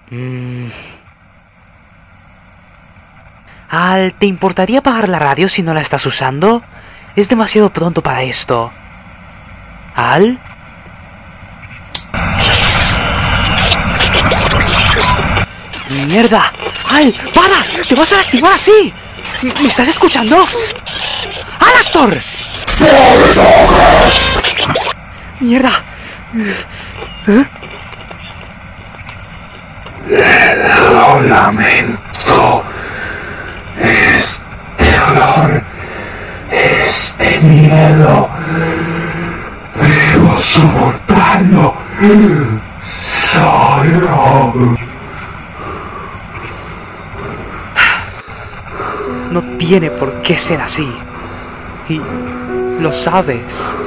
Al, ¿te importaría apagar la radio si no la estás usando? Es demasiado pronto para esto. ¿Al? ¡Mierda! ¡Al! ¡Para! ¡Te vas a lastimar así! ¿Me estás escuchando? ¡Alastor! ¡Mierda! Lo lamento. Este olor, este miedo, debo soportarlo solo. No tiene por qué ser así. Y lo sabes.